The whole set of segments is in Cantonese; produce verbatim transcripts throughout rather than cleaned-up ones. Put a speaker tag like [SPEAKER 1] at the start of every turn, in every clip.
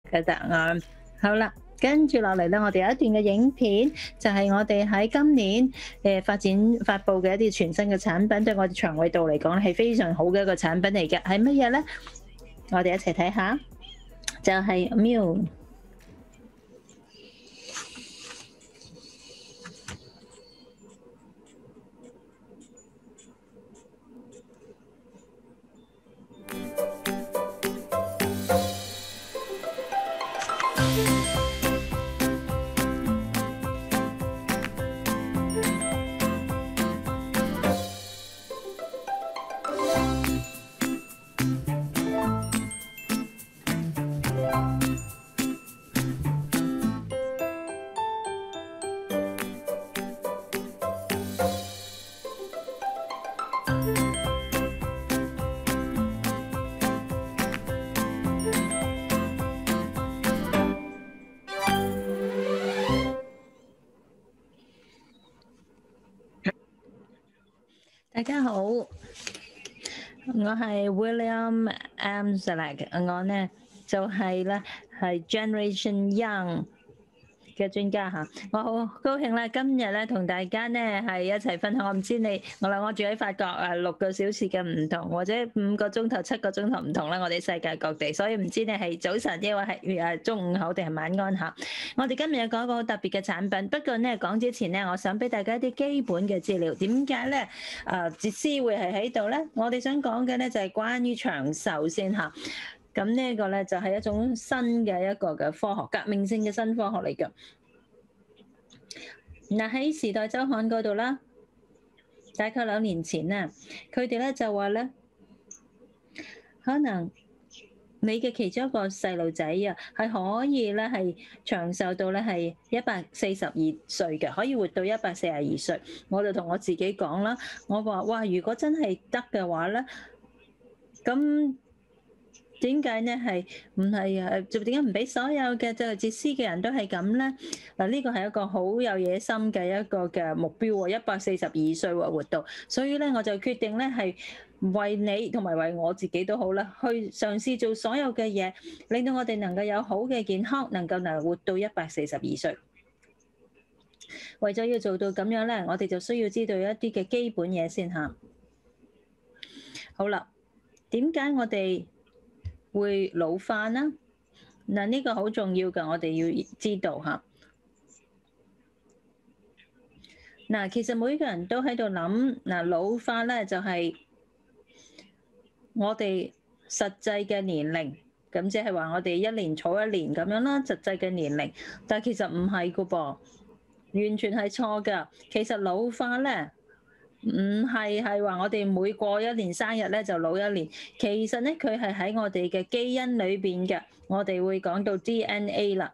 [SPEAKER 1] 嘅答案。好啦，跟住落嚟咧，我哋有一段嘅影片，就係我哋喺今年誒發展發布嘅一啲全新嘅產品，對我哋腸胃道嚟講係非常好嘅一個產品嚟嘅，係乜嘢咧？我哋一齊睇下，就係 Mew。大家好，我係 William Amsalek，我呢就係咧係 Generation Young 嘅專家嚇，我好高興咧，今日咧同大家呢係一齊分享。我唔知你我啦，我住喺法國啊，六個小時嘅唔同，或者五個鐘頭、七個鐘頭唔同啦。我哋世界各地，所以唔知你係早晨，抑或係誒中午好定係晚安嚇。我哋今日有講一個好特別嘅產品，不過呢講之前呢，我想俾大家一啲基本嘅資料。點解咧？誒哲思會係喺度咧？我哋想講嘅咧就係關於長壽先嚇。咁呢個咧就係一種新嘅一個嘅科學，革命性嘅新科學嚟㗎。嗱喺《時代週刊》嗰度啦，大概兩年前啊，佢哋咧就話咧，可能你嘅其中一個細路仔啊，係可以咧係長壽到咧係一百四十二歲嘅，可以活到一百四十二歲。我就同我自己講啦，我話哇，如果真係得嘅話咧，咁點解呢係唔係誒？就點解唔俾所有嘅就係哲思嘅人都係咁咧？嗱，呢個係一個好有野心嘅一個嘅目標喎，一百四十二歲喎活到，所以咧我就決定咧係為你同埋為我自己都好啦，去嘗試做所有嘅嘢，令到我哋能夠有好嘅健康，能夠能活到一百四十二歲。為咗要做到咁樣咧，我哋就需要知道一啲嘅基本嘢先嚇。好啦，點解我哋會老化啦？嗱，呢個好重要㗎，我哋要知道嚇。嗱，其實每個人都喺度諗，嗱，老化咧就係我哋實際嘅年齡，咁即係話我哋一年儲一年咁樣啦，實際嘅年齡。但係其實唔係㗎噃，完全係錯㗎。其實老化咧，唔係係話我哋每過一年生日咧就老一年，其實咧佢係喺我哋嘅基因裏邊嘅。我哋會講到 D N A 啦。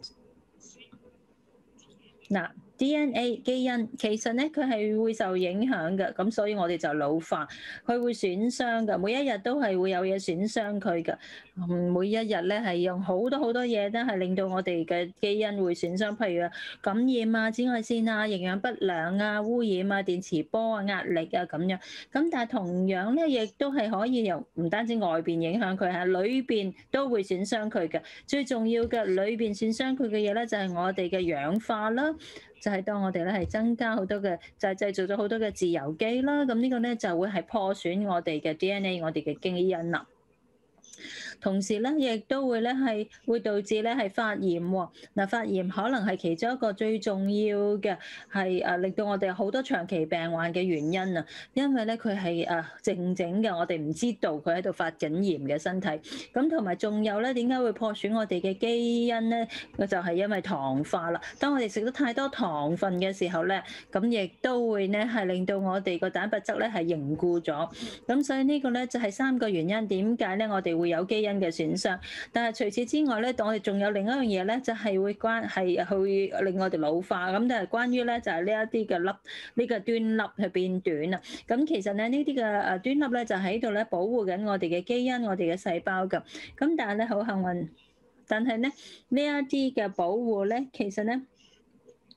[SPEAKER 1] 嗱，D N A 基因其實咧佢係會受影響嘅，咁所以我哋就老化，佢會損傷嘅，每一日都係會有嘢損傷佢嘅。嗯，每一日咧係用好多好多嘢咧係令到我哋嘅基因會損傷，譬如啊感染啊、紫外線啊、營養不良啊、污染啊、電磁波啊、壓力啊咁樣。咁但係同樣咧，亦都係可以由唔單止外邊影響佢，係裏邊都會損傷佢嘅。最重要嘅裏邊損傷佢嘅嘢咧，就係我哋嘅氧化啦。就係當我哋咧係增加好多嘅，就係製造咗好多嘅自由基啦，咁呢個咧就會係破損我哋嘅 D N A，我哋嘅基因啦。同時咧，亦都會咧係會導致咧係發炎喎。嗱，發炎可能係其中一個最重要嘅係誒令到我哋好多長期病患嘅原因啊。因為咧佢係誒靜靜嘅，我哋唔知道佢喺度發緊炎嘅身體。咁同埋仲有咧，點解會破損我哋嘅基因咧？就係因為糖化啦。當我哋食得太多糖分嘅時候咧，咁亦都會咧係令到我哋個蛋白質咧係凝固咗。咁所以呢個咧就係三個原因，點解咧我哋會有基因嘅損傷。但係除此之外咧，我哋仲有另一樣嘢咧，就係會關係會令我哋老化。咁就係關於咧就係呢一啲嘅粒呢個端粒去變短啊。咁其實咧呢啲嘅誒端粒咧就喺度咧保護緊我哋嘅基因、我哋嘅細胞㗎。咁但係咧好幸運，但係咧呢一啲嘅保護咧，其實咧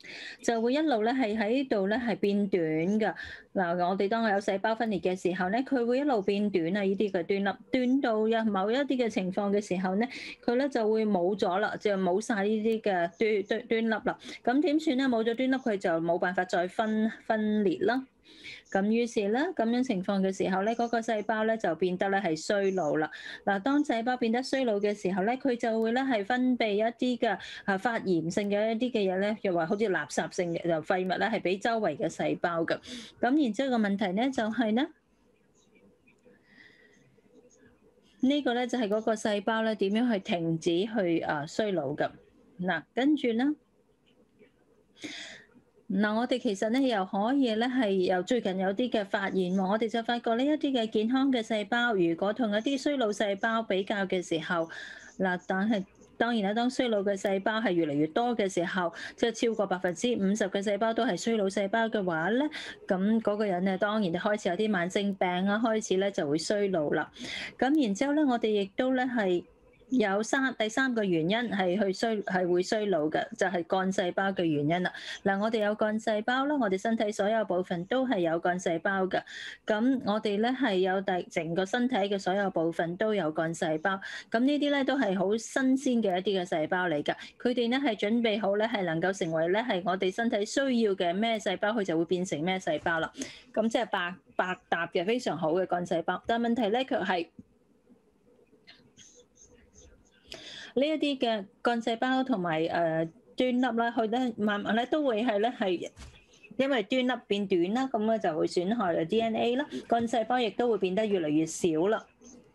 [SPEAKER 1] 就會一路咧係喺度咧係變短㗎。嗱，我哋當有細胞分裂嘅時候咧，佢會一路變短啊！呢啲嘅端粒，短到有某一啲嘅情況嘅時候咧，佢咧就會冇咗啦，就冇晒呢啲嘅端端端粒啦。咁點算咧？冇咗端粒，佢就冇辦法再分分裂啦。咁於是咧，咁樣情況嘅時候咧，嗰個細胞咧就變得咧係衰老啦。嗱，當細胞變得衰老嘅時候咧，佢就會咧係分泌一啲嘅啊發炎性嘅一啲嘅嘢咧，又話好似垃圾性嘅就廢物咧，係俾周圍嘅細胞㗎。咁然之後個問題咧就係咧，呢個咧就係嗰個細胞咧點樣去停止去啊衰老㗎。嗱，跟住咧。嗱，我哋其實咧又可以咧係由最近有啲嘅發現喎，我哋就發覺呢一啲嘅健康嘅細胞，如果同一啲衰老細胞比較嘅時候，嗱，但係當然啦，當衰老嘅細胞係越嚟越多嘅時候，即係超過百分之五十嘅細胞都係衰老細胞嘅話咧，咁嗰個人咧當然就開始有啲慢性病啊，開始咧就會衰老啦。咁然之後咧，我哋亦都咧係。有三第三個原因係去衰係會衰老嘅，就係幹細胞嘅原因啦。嗱，我哋有幹細胞啦，我哋身體所有部分都係有幹細胞嘅。咁我哋咧係有第整個身體嘅所有部分都有幹細胞。咁呢啲咧都係好新鮮嘅一啲嘅細胞嚟㗎。佢哋咧係準備好咧係能夠成為咧係我哋身體需要嘅咩細胞，佢就會變成咩細胞啦。咁即係百百搭嘅非常好嘅幹細胞。但係問題咧卻係。呢一啲嘅幹細胞同埋誒端粒啦，佢咧慢慢咧都會係咧係因為端粒變短啦，咁咧就會損害咗 D N A 啦，幹細胞亦都會變得越嚟越少啦。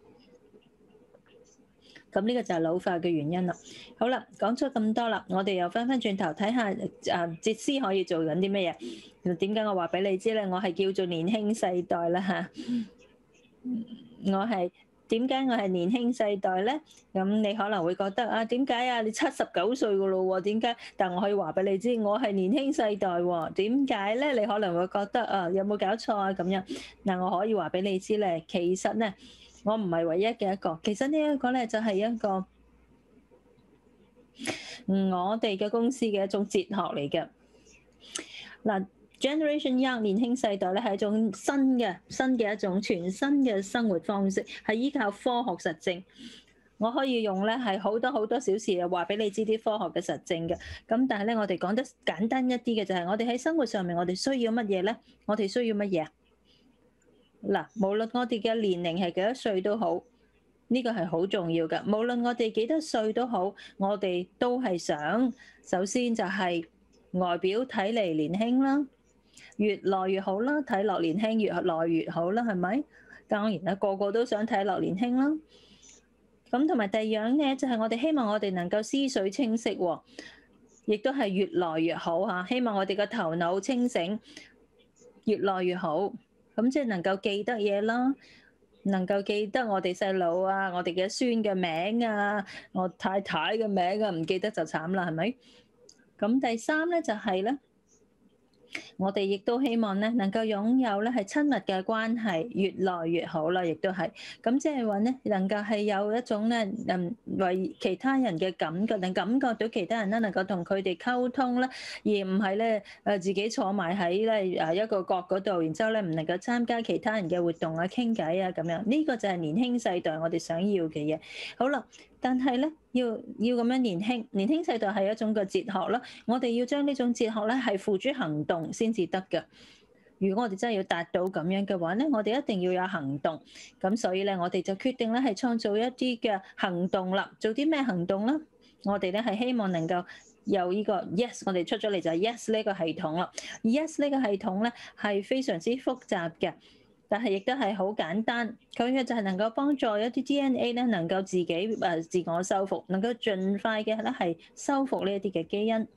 [SPEAKER 1] 咁呢個就係老化嘅原因啦。好啦，講咗咁多啦，我哋又翻翻轉頭睇下誒哲斯可以做緊啲咩嘢？點解我話俾你知咧？我係叫做年輕世代啦嚇，我係。點解我係年輕世代咧？咁你可能會覺得啊，點解啊？你七十九歲噶咯喎？點解？但我可以話俾你知，我係年輕世代喎。點解咧？你可能會覺得啊，有冇搞錯啊？咁樣嗱，我可以話俾你知咧，其實咧，我唔係唯一嘅一個。其實呢一個咧，就係一個我哋嘅公司嘅一種哲學嚟嘅嗱。Generation Young 年輕世代咧係一種新嘅新嘅一種全新嘅生活方式，係依靠科學實證。我可以用咧係好多好多小時啊話俾你知啲科學嘅實證嘅。咁但係咧，我哋講得簡單一啲嘅就係我哋喺生活上面，我哋需要乜嘢咧？我哋需要乜嘢啊？嗱，無論我哋嘅年齡係幾多歲都好，呢個係好重要嘅。無論我哋幾多歲都好，我哋都係想首先就係外表睇嚟年輕啦。越來越好啦，睇落年輕越來越好啦，係咪？當然啦，個個都想睇落年輕啦。咁同埋第二樣咧，就係我哋希望我哋能夠思緒清晰喎，亦都係越來越好嚇。希望我哋個頭腦清醒，越來越好。咁即係能夠記得嘢啦，能夠記得我哋細佬啊，我哋嘅孫嘅名啊，我太太嘅名啊，唔記得就慘啦，係咪？咁第三咧就係咧。我哋亦都希望咧，能夠擁有咧係親密嘅關係，越來越好啦，亦都係咁，即係話咧，能夠係有一種咧，嗯，為其他人嘅感覺，能感覺到其他人咧能夠同佢哋溝通啦，而唔係咧誒自己坐埋喺咧誒一個角嗰度，然之後咧唔能夠參加其他人嘅活動啊、傾偈啊咁樣，呢個就係年輕世代我哋想要嘅嘢。好啦。但係咧，要要咁樣年輕，年輕世代係一種嘅哲學啦。我哋要將呢種哲學咧係付諸行動先至得㗎。如果我哋真係要達到咁樣嘅話咧，我哋一定要有行動。咁所以咧，我哋就決定咧係創造一啲嘅行動啦。做啲咩行動咧？我哋咧係希望能夠有呢個 yes，我哋出咗嚟就係 yes 呢個系統啦。yes 呢個系統咧係非常之複雜嘅。但係亦都係好簡單，佢嘅就係能夠幫助一啲 D N A 咧，能夠自己誒自我修復，能夠盡快嘅咧係修復呢一啲嘅基因。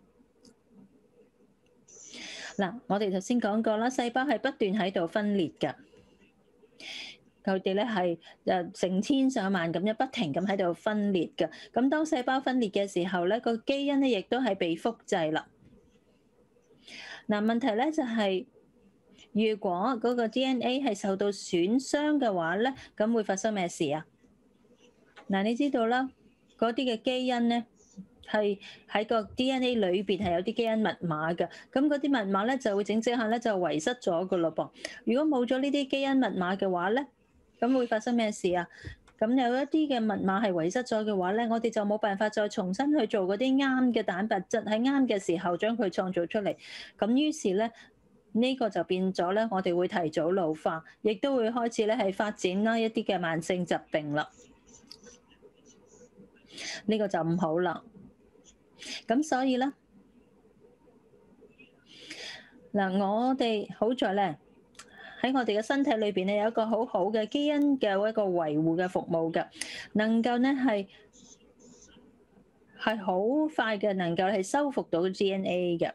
[SPEAKER 1] 嗱，我哋頭先講過啦，細胞係不斷喺度分裂㗎，佢哋咧係誒成千上萬咁樣不停咁喺度分裂㗎。咁當細胞分裂嘅時候咧，個基因咧亦都係被複製啦。嗱，問題咧就係。如果嗰個 D N A 係受到損傷嘅話咧，咁會發生咩事啊？嗱，你知道啦，嗰啲嘅基因咧係喺個 D N A 裏邊係有啲基因密碼嘅，咁嗰啲密碼咧就會整整下咧就遺失咗噶咯噃。如果冇咗呢啲基因密碼嘅話咧，咁會發生咩事啊？咁有一啲嘅密碼係遺失咗嘅話咧，我哋就冇辦法再重新去做嗰啲啱嘅蛋白質，喺啱嘅時候將佢創造出嚟。咁於是咧，呢個就變咗咧，我哋會提早老化，亦都會開始咧係發展啦一啲嘅慢性疾病啦。呢個就唔好啦。咁所以咧，嗱，我哋好在咧喺我哋嘅身體裏邊咧有一個好好嘅基因嘅一個維護嘅服務嘅，能夠咧係係好快嘅，能夠係修復到 D N A 嘅。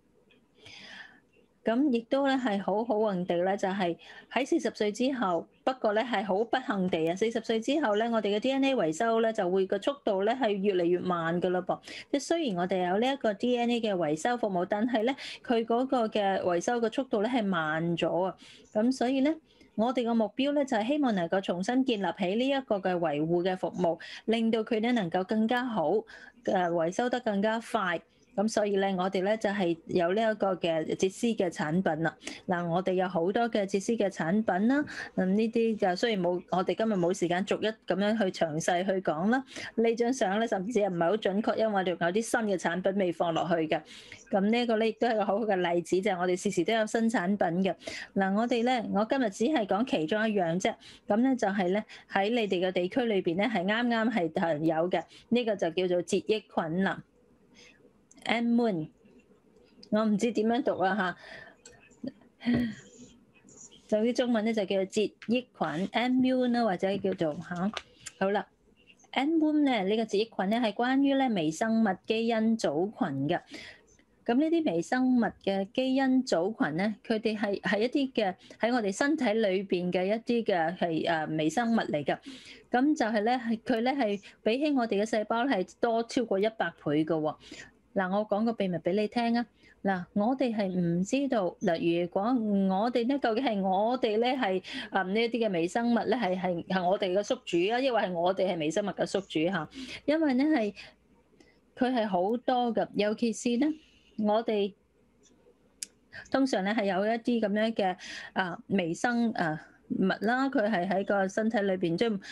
[SPEAKER 1] 咁亦都咧係好好運地咧，就係喺四十歲之後，不過咧係好不幸地啊，四十歲之後咧，我哋嘅 D N A 維修咧就會個速度咧係越嚟越慢噶啦噃。即係雖然我哋有呢一個 D N A 嘅維修服務，但係咧佢嗰個嘅維修嘅速度咧係慢咗啊。咁所以咧，我哋嘅目標咧就係希望能夠重新建立起呢一個嘅維護嘅服務，令到佢咧能夠更加好，誒維修得更加快。咁所以咧，我哋咧就係有呢一個嘅捷斯嘅產品啦。嗱，我哋有好多嘅捷斯嘅產品啦。咁呢啲就雖然冇，我哋今日冇時間逐一咁樣去詳細去講啦。呢張相咧甚至係唔係好準確，因為我哋仲有啲新嘅產品未放落去嘅。咁呢一個咧亦都係個好好嘅例子，就係我哋時時都有新產品嘅。嗱，我哋咧，我今日只係講其中一樣啫。咁咧就係咧喺你哋嘅地區裏邊咧係啱啱係係有嘅。呢個就叫做節益菌啦。Immune，我唔知點樣讀啊嚇，就啲中文咧就叫做節益菌 Immune 啦，或者叫做嚇。好啦 Immune 咧呢個節益菌咧係關於咧微生物基因組群嘅。咁呢啲微生物嘅基因組群咧，佢哋係係一啲嘅喺我哋身體裏邊嘅一啲嘅係誒微生物嚟㗎。咁就係咧係佢咧係比起我哋嘅細胞係多超過一百倍㗎喎。嗱，我講個秘密俾你聽啊！嗱，我哋係唔知道嗱，如果我哋咧究竟係我哋咧係啊呢一啲嘅微生物咧係係係我哋嘅宿主啊，抑或係我哋係微生物嘅宿主嚇？因為咧係佢係好多㗎，尤其是咧我哋通常咧係有一啲咁樣嘅啊微生啊物啦，佢係喺個身體裏邊，即係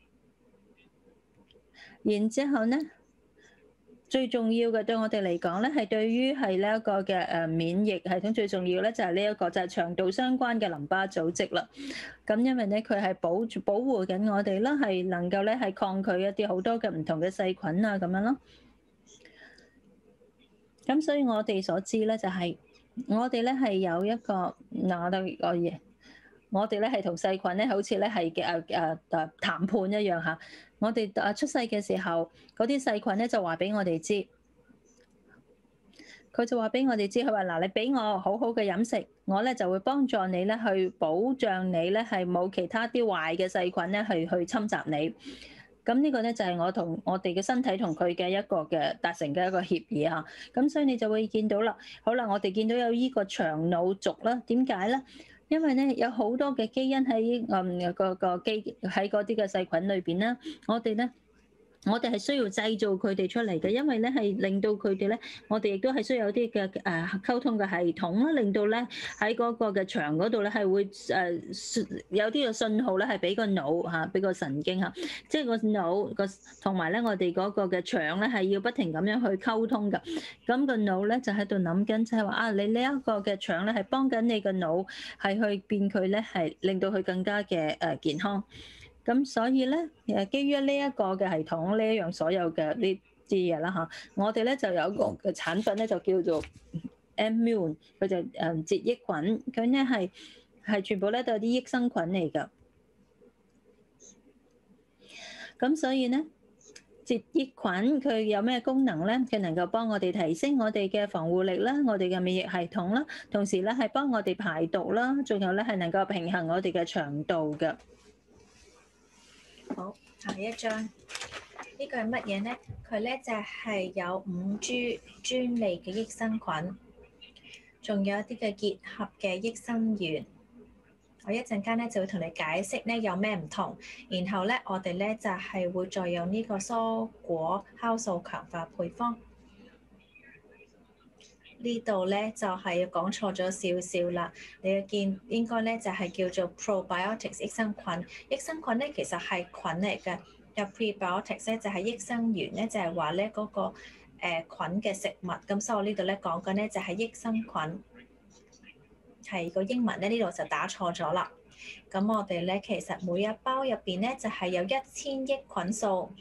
[SPEAKER 1] 然之後咧。最重要嘅對我哋嚟講咧，係對於係呢一個嘅誒免疫系統最重要咧，就係呢一個就係腸道相關嘅淋巴組織啦。咁因為咧佢係保住保護緊我哋啦，係能夠咧係抗拒一啲好多嘅唔同嘅細菌啊咁樣咯。咁所以我哋所知咧就係我哋咧係有一個嗱我哋個嘢。我哋咧係同細菌咧，好似咧係嘅誒誒誒談判一樣嚇。我哋誒出世嘅時候，嗰啲細菌咧就話俾我哋知，佢就話俾我哋知，佢話嗱，你俾我好好嘅飲食，我咧就會幫助你咧去保障你咧係冇其他啲壞嘅細菌咧去去侵襲你。咁呢個咧就係我同我哋嘅身體同佢嘅一個嘅達成嘅一個協議嚇。咁所以你就會見到啦。好啦，我哋見到有依個長腦族啦，點解咧？因為咧有好多嘅基因喺誒個個基喺嗰啲嘅細菌裏邊啦，我哋咧。我哋係需要製造佢哋出嚟嘅，因為咧係令到佢哋咧，我哋亦都係需要有啲嘅誒溝通嘅系統啦，令到咧喺嗰個嘅腸嗰度咧係會誒有啲嘅信號咧係俾個腦嚇，俾個神經嚇，即係個腦個同埋咧我哋嗰個嘅腸咧係要不停咁樣去溝通㗎。咁個腦咧就喺度諗緊，就係話啊，你呢一個嘅腸咧係幫緊你個腦係去變佢咧係令到佢更加嘅誒健康。咁所以咧，誒基於呢一個嘅系統，呢一樣所有嘅呢啲嘢啦嚇，我哋咧就有一個嘅產品咧就叫做 Immune，佢就誒節益菌，佢咧係係全部咧都係啲益生菌嚟㗎。咁所以咧，節益菌佢有咩功能咧？佢能夠幫我哋提升我哋嘅防護力啦，我哋嘅免疫系統啦，同時咧係幫我哋排毒啦，仲有咧係能夠平衡我哋嘅腸道嘅。
[SPEAKER 2] 好，下一張，呢個係乜嘢呢？佢咧就係有五 G 專利嘅益生菌，仲有一啲嘅結合嘅益生元。 我一陣間咧就會同你解釋咧有咩唔同，然後咧我哋咧就係會再用呢個蔬果酵素強化配方。呢度咧就係講錯咗少少啦，你要見應該咧就係叫做 probiotics 益生菌，益生菌咧其實係菌嚟嘅，有 prebiotics 咧就係益生元咧，就係話咧嗰個誒菌嘅食物，咁所以我呢度咧講緊咧就係益生菌，係個英文咧呢度就打錯咗啦。咁我哋咧其實每一包入邊咧就係有一千億菌素。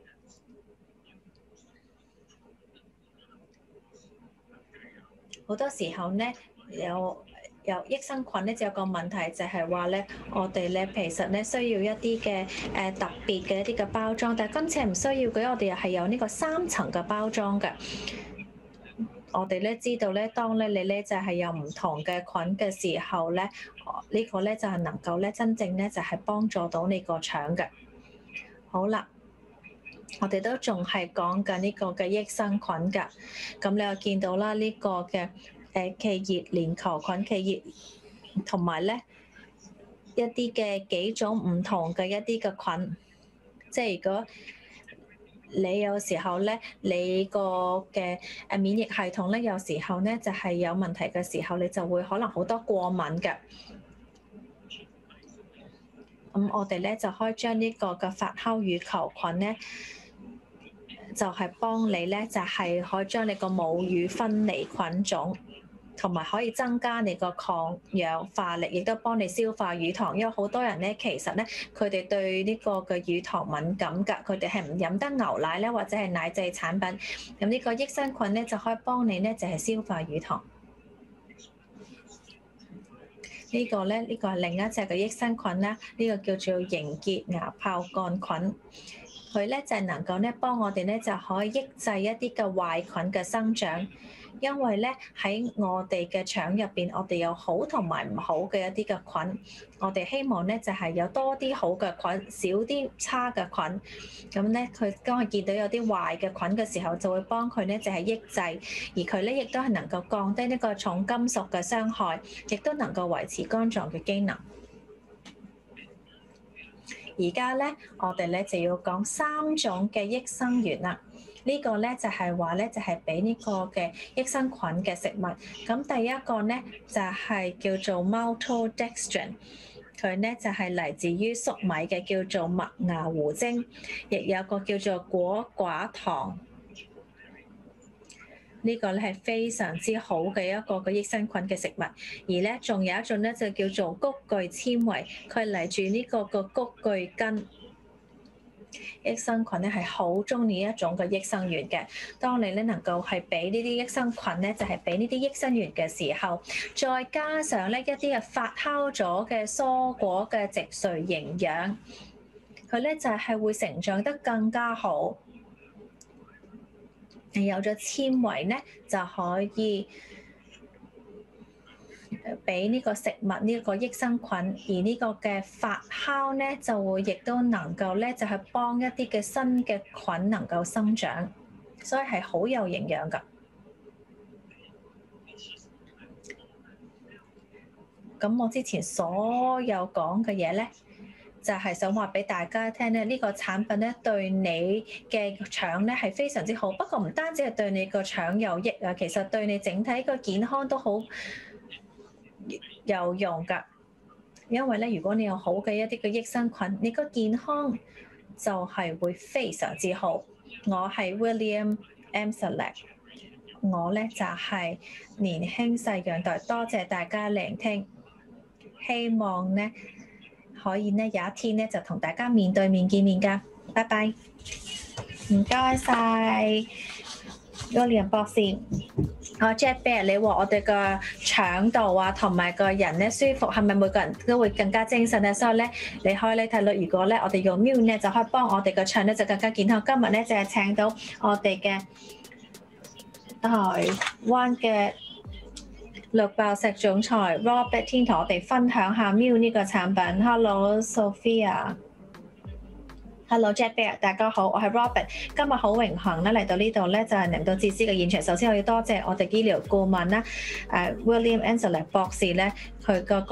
[SPEAKER 2] 好多時候咧有有益生菌咧，就有個問題就係話咧，我哋咧其實咧需要一啲嘅誒特別嘅一啲嘅包裝，但係今次係唔需要嘅，我哋又係有呢個三層嘅包裝嘅。我哋咧知道咧，當咧你咧就係有唔同嘅菌嘅時候咧，呢個咧就係能夠咧真正咧就係幫助到你個腸嘅。好啦。我哋都仲係講緊呢個嘅益生菌㗎，咁你又見到啦，呢個嘅誒企葉鏈球菌、企葉同埋咧一啲嘅幾種唔同嘅一啲嘅菌，即係如果你有時候咧，你個嘅誒免疫系統咧，有時候咧就係有問題嘅時候，你就會可能好多過敏嘅。咁我哋咧就可以將呢個嘅發酵乳球菌咧。就係幫你咧，就係可以將你個母乳分離菌種，同埋可以增加你個抗氧化力，亦都幫你消化乳糖。因為好多人咧，其實咧佢哋對呢個嘅乳糖敏感㗎，佢哋係唔飲得牛奶咧，或者係奶製產品。咁呢個益生菌咧就可以幫你咧，就係消化乳糖。呢個咧，呢個係另一隻嘅益生菌啦，呢個叫做凝結芽孢桿菌。佢咧就係能夠咧幫我哋咧就可以抑制一啲嘅壞菌嘅生長，因為咧喺我哋嘅腸入邊，我哋有好同埋唔好嘅一啲嘅菌，我哋希望咧就係有多啲好嘅菌，少啲差嘅菌。咁咧佢當佢見到有啲壞嘅菌嘅時候，就會幫佢咧就係抑制，而佢咧亦都係能夠降低呢個重金屬嘅傷害，亦都能夠維持肝臟嘅機能。而家咧，我哋咧就要講三種嘅益生元啦。呢個咧就係話咧，就係俾呢個嘅益生菌嘅食物。咁第一個咧就係叫做 maltodextrin，佢咧就係嚟自於粟米嘅，叫做麥芽糊精，亦有個叫做果寡糖。呢個咧係非常之好嘅一個嘅益生菌嘅食物，而咧仲有一種咧就叫做谷聚纖維，佢嚟自呢個個谷聚根。益生菌咧係好中意一種嘅益生元嘅，當你咧能夠係俾呢啲益生菌咧，就係俾呢啲益生元嘅時候，再加上咧一啲嘅發酵咗嘅蔬果嘅植萃營養，佢咧就係會成長得更加好。有咗纖維咧，就可以俾呢個食物呢個益生菌，而呢個嘅發酵咧就會亦都能夠咧就係幫一啲嘅新嘅菌能夠生長，所以係好有營養㗎。咁我之前所有講嘅嘢咧，就係想話俾大家聽咧，呢個產品咧對你嘅腸咧係非常之好。不過唔單止係對你個腸有益啊，其實對你整體個健康都好有用㗎。因為咧，如果你有好嘅一啲嘅益生菌，你個健康就係會非常之好。我係 William Emsellek， 我咧就係年輕細養代，多謝大家聆聽，希望咧。可以咧有一天咧就同大家面對面見面㗎，拜拜。唔該晒 William 博士。我 Jack Bear， 你話我哋個腸道啊同埋個人咧舒服，係咪每個人都會更加精神咧？所以咧，你可以咧睇到，如果咧我哋用 Mune 咧就可以幫我哋個腸咧就更加健康。今日咧就係請到我哋嘅台灣嘅綠寶石總裁 Robert Tin 同我哋分享下 Mune 呢個產品。Hello Sophia，Hello Jack Bear， 大家好，我係 Robert。今日好榮幸咧嚟到呢度咧，就係嚟到自私嘅現場。首先我要多謝我哋醫療顧問啦，誒 William Emsellek 博士咧，佢個個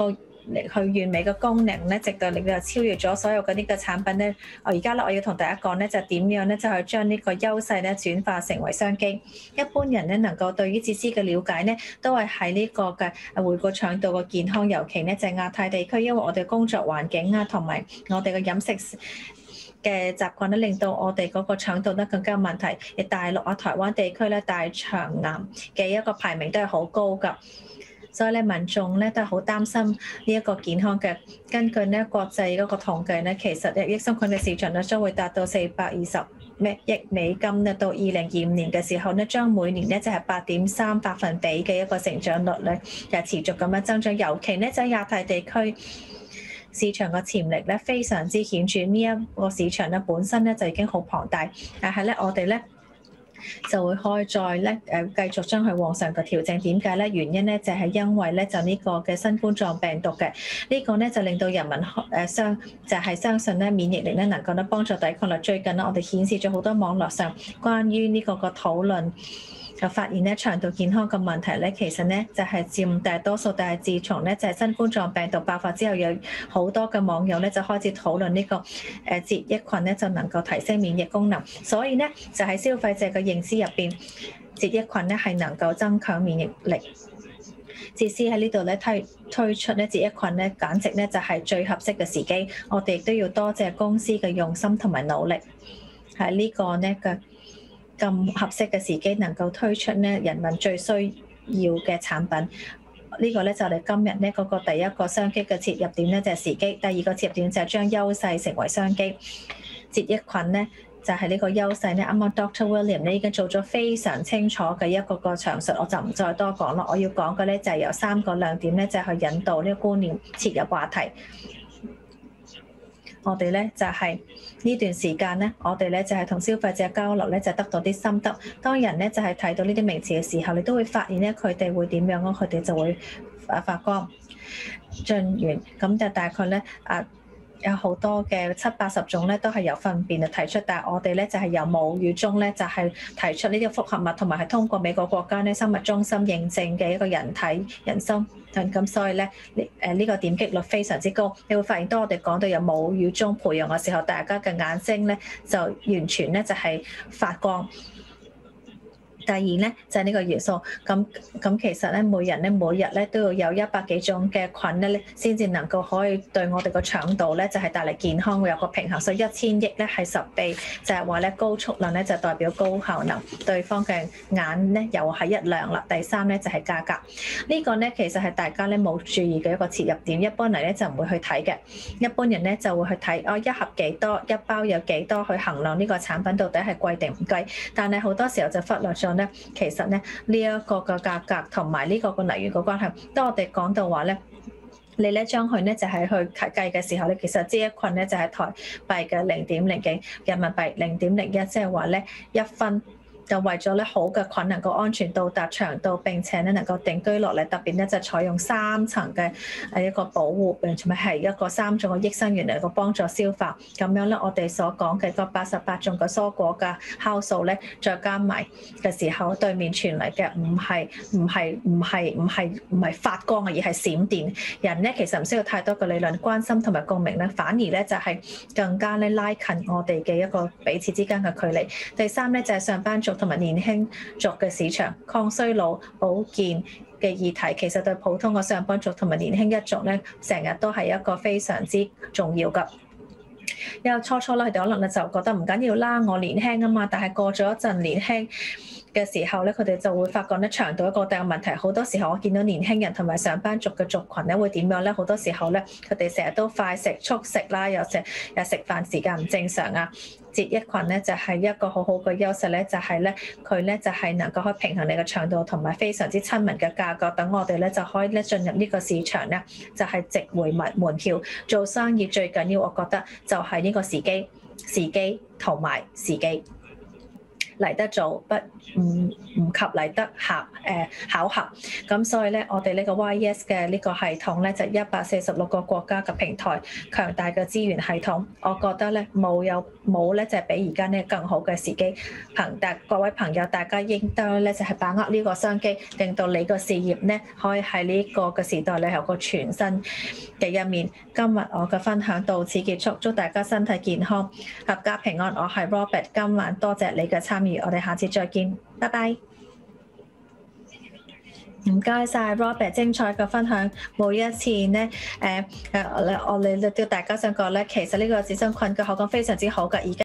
[SPEAKER 2] 去完美嘅功能咧，直到令到超越咗所有嗰啲嘅產品咧。我而家咧，我要同大家講咧，就點樣咧，就係將呢個優勢咧轉化成為商機。一般人咧能夠對於自私嘅了解咧，都係喺呢個嘅回顧腸道嘅健康，尤其咧就係亞太地區，因為我哋工作環境啊，同埋我哋嘅飲食嘅習慣咧，令到我哋嗰個腸道咧更加有問題。而大陸啊、台灣地區咧，大腸癌嘅一個排名都係好高㗎。所以咧，民眾咧都係好擔心呢一個健康嘅。根據咧國際嗰個統計咧，其實益生菌嘅市場咧將會達到四百二十咩億美金咧，到二零二五年嘅時候咧，將每年咧就係八點三百分比嘅一個成長率咧，就係持續咁樣增長。尤其咧就喺亞太地區市場嘅潛力咧非常之顯著。呢一個市場咧本身咧就已經好龐大，但係咧我哋咧就會開再咧誒繼續將佢往上嘅調整。點解咧？原因咧就係因為咧就呢個嘅新冠狀病毒嘅呢個咧就令到人民誒相就係相信咧免疫力咧能夠咧幫助抵抗力。最近咧我哋顯示咗好多網絡上關於呢個個討論，就發現咧腸道健康嘅問題咧，其實咧就係佔大多數。但係自從咧就係新冠狀病毒爆發之後，有好多嘅網友咧就開始討論呢個誒節益菌咧就能夠提升免疫功能。所以咧就喺消費者嘅認知入邊，節益菌咧係能夠增強免疫力。自私喺呢度咧推推出咧節益菌咧，簡直咧就係最合適嘅時機。我哋亦都要多謝公司嘅用心同埋努力，喺呢個呢嘅咁合適嘅時機，能夠推出咧人民最需要嘅產品。呢個咧就係我哋今日咧嗰個第一個商機嘅切入點咧，就係時機。第二個切入點就係將優勢成為商機。節益菌咧就係呢個優勢咧。啱啱 Doctor William 咧已經做咗非常清楚嘅一個個詳述，我就唔再多講啦。我要講嘅咧就係由三個亮點咧，就係去引導呢個觀念切入話題。我哋咧就係呢段時間咧，我哋咧就係同消費者交流咧，就得到啲心得。當人咧就係睇到呢啲名詞嘅時候，你都會發現咧佢哋會點樣咯？佢哋就會發發光進完咁就大概咧啊。有好多嘅七八十種咧，都係由糞便嚟提出，但係我哋咧就係由母乳中咧就係提出呢啲複合物，同埋係通過美國國家咧生物中心認證嘅一個人體人參，咁所以咧誒呢個點擊率非常之高。你會發現當我哋講到由母乳中培養嘅時候，大家嘅眼睛咧就完全咧就係發光。第二咧就係、是、呢個元素，咁咁其實咧每人咧每日咧都要有一百幾種嘅菌咧，先至能夠可以對我哋個腸道咧就係帶嚟健康，會有個平衡。所以一千億咧係十倍，就係話咧高速量咧就代表高效能，對方嘅眼咧又係一亮啦。第三咧就係價格，呢個咧其實係大家咧冇注意嘅一個切入點，一般嚟咧就唔會去睇嘅。一般人咧就會去睇哦一盒幾多，一包有幾多，去衡量呢個產品到底係貴定唔貴。但係好多時候就忽略咗。其實咧呢一個嘅價格同埋呢個個能源嘅關係，當我哋講到話咧，你咧將佢咧就係去計嘅時候咧，其實節益菌咧就係台幣嘅零點零幾，人民幣零點零一，即係話咧一分。就為咗咧好嘅菌能夠安全到達腸道，並且咧能夠定居落嚟，特別咧就採用三層嘅誒一個保護，並且係一個三種嘅益生元嚟個幫助消化。咁樣咧，我哋所講嘅個八十八種嘅蔬果嘅酵素咧，再加埋嘅時候，對面傳嚟嘅唔係唔係唔係唔係唔係發光嘅，而係閃電。人咧其實唔需要太多嘅理論關心同埋共鳴咧，反而咧就係更加咧拉近我哋嘅一個彼此之間嘅距離。第三咧就係上班族同埋年輕族嘅市場，抗衰老保健嘅議題，其實對普通嘅上班族同埋年輕一族咧，成日都係一個非常之重要㗎。因為初初咧，佢哋可能咧就覺得唔緊要啦，我年輕啊嘛，但係過咗一陣年輕嘅時候咧，佢哋就會發覺咧腸道一個大問題。好多時候我見到年輕人同埋上班族嘅族群咧會點樣咧？好多時候咧，佢哋成日都快食速食啦，又食又食飯時間唔正常啊。節益菌咧就係一個好好嘅優勢咧，就係咧佢咧就係能夠可以平衡你嘅腸道同埋非常之親民嘅價格，等我哋咧就可以咧進入呢個市場咧，就係值回門門票。做生意最緊要，我覺得就係呢個時機、時機同埋時機。 嚟得早，不唔唔及嚟得巧誒巧合。咁所以咧，我哋呢個 Y E S 嘅呢個系統咧，就一百四十六個國家嘅平台，強大嘅資源系統。我覺得咧冇有冇咧，就係比而家呢更好嘅時機。朋大各位朋友，大家應當咧就係把握呢個商機，令到你個事業咧可以喺呢個嘅時代咧有個全新嘅一面。今日我嘅分享到此結束，祝大家身體健康、合家平安。我係 Robert，今晚多謝你嘅參與，我哋下次再見，拜拜。唔該晒 Robert 精彩嘅分享。每一次咧，誒誒，我哋我哋對大家想講咧，其實呢個子宮菌嘅口感非常之好嘅，而家。